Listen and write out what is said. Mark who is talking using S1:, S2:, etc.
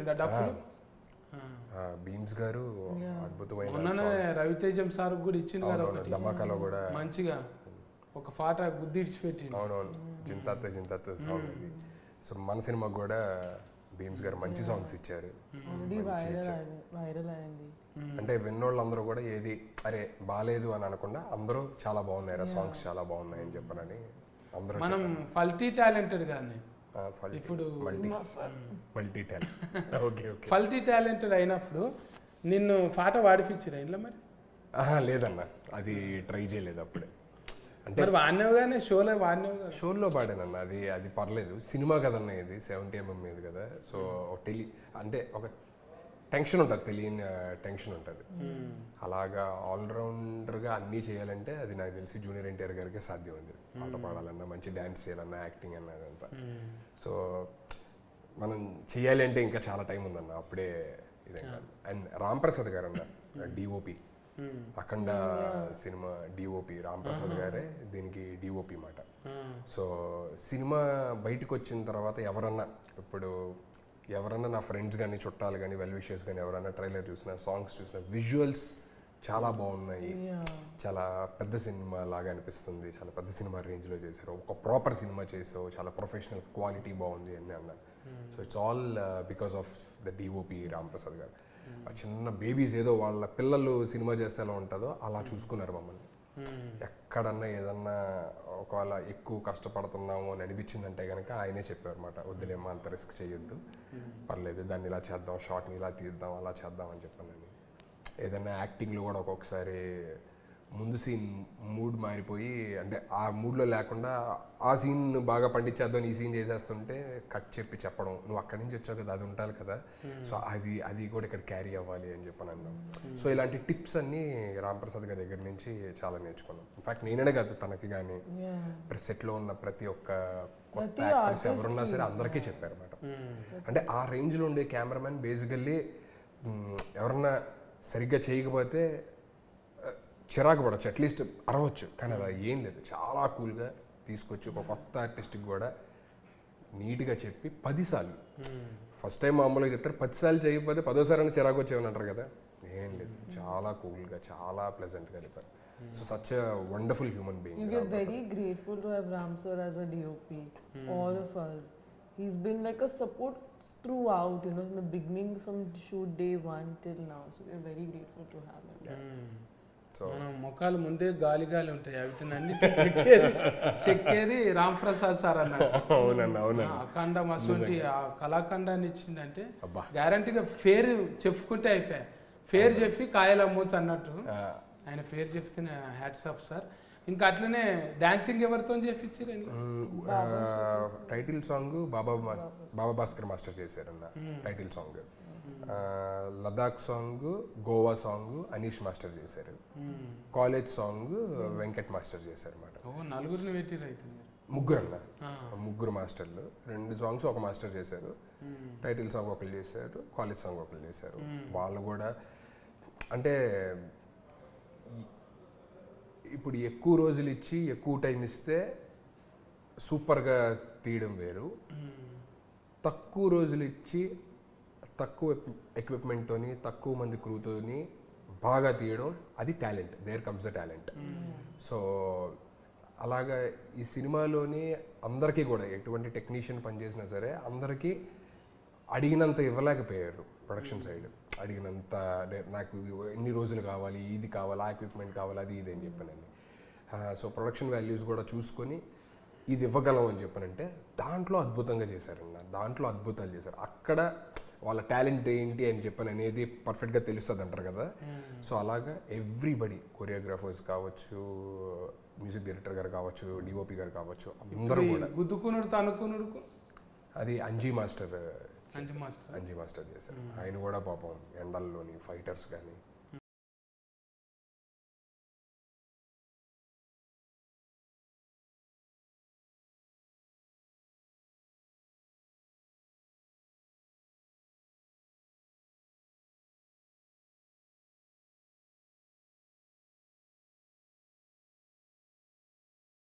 S1: Beams గారు అద్భుతమైన
S2: రవితేజం sir కూడా ఇచ్చింది కదా
S1: ధమాకాలో కూడా
S2: మంచిగా ఒక పాట గుద్ది ఇడిచిపెట్టి.
S1: అవునవును, జింతాత జింతాత సాంగ్ అది. సో మన సినిమాకి కూడా బీమ్స్ గారు మంచి సాంగ్స్ ఇచ్చారు. అంటే విన్నోళ్ళందరూ కూడా ఏది అరే బాగాలేదు అని అనకుండా అందరూ చాలా బాగున్నాయి, సాంగ్స్ చాలా బాగున్నాయి అని చెప్పనని అందరూ.
S2: మనం మల్టీ టాలెంటెడ్ కానీ ఇప్పుడు
S1: multi talent okay okay
S2: multi talented అయినప్పుడు నిన్ను పాట వాడిపించారా ఇంట్లో మరి?
S1: లేదన్న, అది ట్రై చేయలేదు అప్పుడే.
S2: అంటే వాడినావు కానీ షోలో వాడినావు కదా?
S1: షోలో పాడానన్న, అది పర్లేదు. సినిమా కదన్న, ఇది 70mm మీద కదా. సో అంటే ఒక టెన్షన్ ఉంటుంది, తెలియని టెన్షన్ ఉంటుంది. అలాగా ఆల్రౌండర్గా అన్నీ చేయాలంటే అది నాకు తెలిసి జూనియర్ ఎన్టీఆర్ గారికి సాధ్యం ఉంది. పాట పాడాలన్నా, మంచి డ్యాన్స్ చేయాలన్నా, యాక్టింగ్ అన్నా అదంతా. సో మనం చేయాలి అంటే ఇంకా చాలా టైం ఉందన్న, అప్పుడే ఇదే కాదు. అండ్ రాంప్రసాద్ గారు అన్న డిఓపి, అఖండ సినిమా డిఓపి రాంప్రసాద్ గారే దీనికి డిఓపి మాట. సో సినిమా బయటకు వచ్చిన తర్వాత ఎవరన్నా నా ఫ్రెండ్స్ కానీ, చుట్టాలు కానీ, వెల్ విషెస్ కానీ ఎవరన్నా ట్రైలర్ చూసినా, సాంగ్స్ చూసినా, విజువల్స్ చాలా బాగున్నాయి, చాలా పెద్ద సినిమా లాగా అనిపిస్తుంది, చాలా పెద్ద సినిమా రేంజ్లో చేశారు, ఒక ప్రాపర్ సినిమా చేసావు, చాలా ప్రొఫెషనల్ క్వాలిటీ బాగుంది అని అన్నారు. So it's all because of the DOP Ramprasad garu. ఆ చిన్న బేబీస్ ఏదో వాళ్ళ పిల్లలు సినిమా చేస్తే ఎలా ఉంటుందో అలా చూసుకున్నారు మమ్మల్ని. ఎక్కడన్నా ఏదన్నా ఒకవేళ ఎక్కువ కష్టపడుతున్నాము అని అనిపించిందంటే కనుక ఆయనే చెప్పారు అనమాట, వద్దులేమ్మా అంత రిస్క్ చేయొద్దు, పర్లేదు దాన్ని ఇలా చేద్దాం, షార్ట్ని ఇలా తీద్దాం, అలా చేద్దాం అని చెప్పాను. ఏదన్నా యాక్టింగ్లో కూడా ఒక్కొక్కసారి ముందు సీన్ మూడ్ మారిపోయి, అంటే ఆ మూడ్లో లేకుండా ఆ సీన్ బాగా పండించేద్దాం, ఈ సీన్ చేసేస్తుంటే కట్ చెప్పడం, నువ్వు అక్కడి నుంచి వచ్చావు కదా, అది ఉండాలి కదా, సో అది కూడా ఇక్కడ క్యారీ అవ్వాలి అని చెప్పని అన్నాం. సో ఇలాంటి టిప్స్ అన్నీ రాంప్రసాద్ గారి దగ్గర నుంచి చాలా నేర్చుకున్నాం. ఇన్ఫాక్ట్ నేనే కాదు, తనకి కానీ సెట్లో ఉన్న ప్రతి ఒక్క కొత్త యాక్టర్స్ ఎవరున్నా సరే అందరికీ చెప్పారు అన్నమాట. అంటే ఆ రేంజ్లో ఉండే కెమెరామెన్ బేసికల్లీ ఎవరన్నా సరిగ్గా చేయకపోతే చిరాకు పడవచ్చు, అట్లీస్ట్ అరవచ్చు, కానీ అలా ఏం లేదు, చాలా కూల్గా తీసుకొచ్చి ఒక కొత్త ఆర్టిస్ట్కి కూడా నీట్గా చెప్పి 10 సార్లు, ఫస్ట్ టైం మామూలుగా చెప్తారు, 10 సార్లు చేయకపోతే 10వ చిరాకు వచ్చేవని అంటారు కదా, ఏం లేదు, చాలా కూల్గా, చాలా ప్లెజెంట్గా చెప్పారు. So such a wonderful human being.
S3: We are very grateful to have Ram sir as a DOP, all of us. He's been like a support throughout, in the beginning from shoot day 1 till now. So we are very grateful to have him.
S2: మన మొక్కలు ముందే గాలి ఉంటాయి, వీటిని చెక్కేది Ram Prasad sir అన్నాడు. అఖండ మసూటి ఆ కళాఖండాన్ని ఇచ్చిందంటే గ్యారంటీగా ఫేర్ చెప్పుకుంటే అయిపోయా, ఫేర్ చెప్పి కాయలు అమ్మొచ్చు అన్నట్టు ఆయన ఫేర్ చెప్తేనే హ్యాట్స్ ఆఫ్ సార్. ఇంకా అట్లనే డాన్సింగ్ ఎవరితో చేపించారు?
S1: Title song Baba Bhaskar master చేశారన్న title song. Ladakh song, Goa song Anish master చేశారు. కాలేజ్ సాంగ్ వెంకట్ మాస్టర్ చేశారు అన్నమాట. ముగ్గురు మాస్టర్లు, 2 సాంగ్స్ ఒక మాస్టర్ చేశారు. టైటిల్ సాంగ్ ఒకళ్ళు చేశారు, కాలేజ్ సాంగ్ ఒకళ్ళు చేశారు. వాళ్ళు కూడా అంటే ఇప్పుడు ఎక్కువ రోజులు ఇచ్చి ఎక్కువ టైం ఇస్తే సూపర్గా తీయడం వేరు, తక్కువ రోజులు ఇచ్చి తక్కువ ఎక్విప్మెంట్తోని, తక్కువ మంది క్రూతోని బాగా తీయడం, అది talent. There comes the talent. So అలాగా ఈ సినిమాలోని అందరికీ కూడా ఎటువంటి టెక్నీషియన్ పనిచేసినా సరే అందరికీ అడిగినంత ఇవ్వలేకపోయారు. ప్రొడక్షన్ సైడ్ అడిగినంత, నాకు ఎన్ని రోజులు కావాలి, ఇది కావాలి, ఆ ఎక్విప్మెంట్ కావాలి, అది ఇది అని చెప్పానండి. సో ప్రొడక్షన్ వాల్యూస్ కూడా చూసుకొని ఇది ఇవ్వగలం అని చెప్పానంటే దాంట్లో అద్భుతంగా చేశారన్న, దాంట్లో అద్భుతాలు చేశారు. అక్కడ వాళ్ళ టాలెంట్ ఏంటి అని చెప్పని అనేది పర్ఫెక్ట్గా తెలుస్తుంది అంటారు కదా. సో అలాగా ఎవ్రీబడి, కొరియోగ్రాఫర్స్ కావచ్చు, మ్యూజిక్ డైరెక్టర్ గారు కావచ్చు, డిఓపి గారు కావచ్చు, అందరూ కూడా అది అంజీ మాస్టర్ చేశారు. ఆయన కూడా పాపం ఎండల్లోని ఫైటర్స్ కానీ